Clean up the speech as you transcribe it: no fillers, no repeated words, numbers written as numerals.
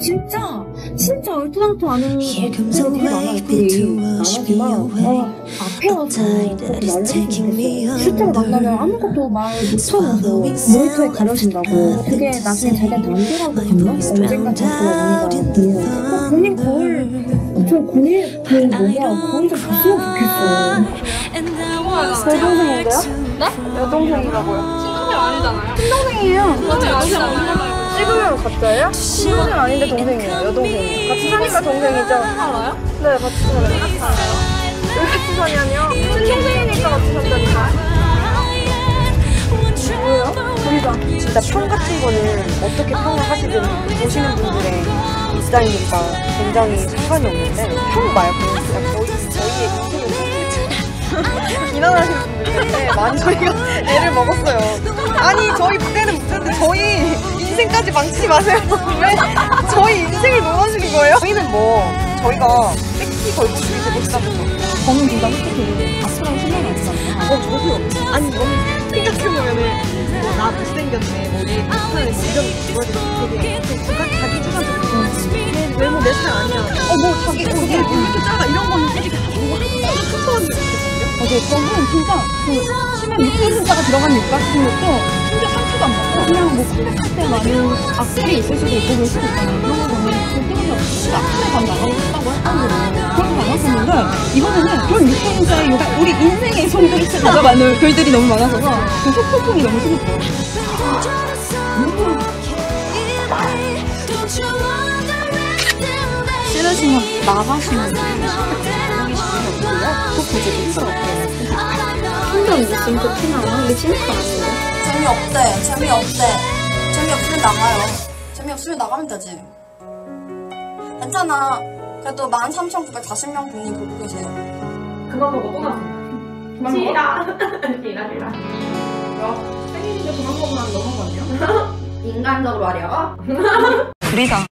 진짜 얼토당토 아는 것들이 되게 많아요. 나가지만 앞에 와서 그렇게 말을 했으면 좋겠어요. 실제로 만나면 아무것도 말 못하면서 모니터에 가려진다고. 그게 나중에 자기가 남들하고 갔나? 언젠가 자기가 뭔가 본인 거울 저 본인 그 뭐냐 거울 좀 봤으면 좋겠어요. 여동생인데요? 네? 여동생이라고요. 친동생 아니잖아요. 친동생이에요. 맞아, 여동생 아니잖아요. 찍으면 가짜예요? 친동생 아닌데 동생이에요. 여동생이에요. 같이 사니까 동생이죠? 알아요? 네, 같이 살아요. 왜 같이 사냐뇨? 친동생이니까 같이 산다니까. 뭐예요? 우리가 진짜 평 같은 거는 어떻게 평을 하시든 보시는 분들의 입장이니까 굉장히 상관이 없는데 평 말고 그냥 저희의 인생을 비난하시는 분들 때문에 많이 저희가 애를 먹었어요. 아니 저희 그때는 못했는데 저희 인생까지 망치지 마세요. 왜 저희 인생을 놀아주는 거예요? 저희는 뭐 저희가 섹시 걸고 주의되고 싶다면서 저는 진짜 솔직히 앞으로는 생각이 안 나잖아요. 저도요. 아니 너무 생각해보면은 나 못생겼네 뭐 우리 비슷한 이런 되게 자기 주관적인 외모 내 스타일 아니야. 뭐 자기 왜 이렇게 작아 이런 거는 솔직히 뭐 한 번도 상처받은 적 없거든요. 맞아요. 저는 진짜 그 심한 육신자가 들어간 욕 같은 것도 진짜 상처도 안 받고 그냥 뭐 컴백할 때 많은 악플이 있을 수도 있고 그럴 수도 있잖아요. 그런 거는 그때는 진짜 악플에 반 나가고 싶다고 했던 거로 그런 거 많았었는데 이번에는 그런 육신자의 욕 우리 인생의 손들을 가져가는 글들이 너무 많아서 그 소폭풍이 너무 심했어요. 싫으시면 나가시면 힘들어 진짜 티나요? 근데 진짜 아니에요? 재미없으면 나가요. 재미없으면 나가면 되지. 괜찮아. 그래도 13,940명 분이 보고 계세요. 그만 먹어, 또 나와. 그만 먹어? 싫어. 생일인데 그만 먹으면 너무 거든요. 인간적으로 하려? 둘이다.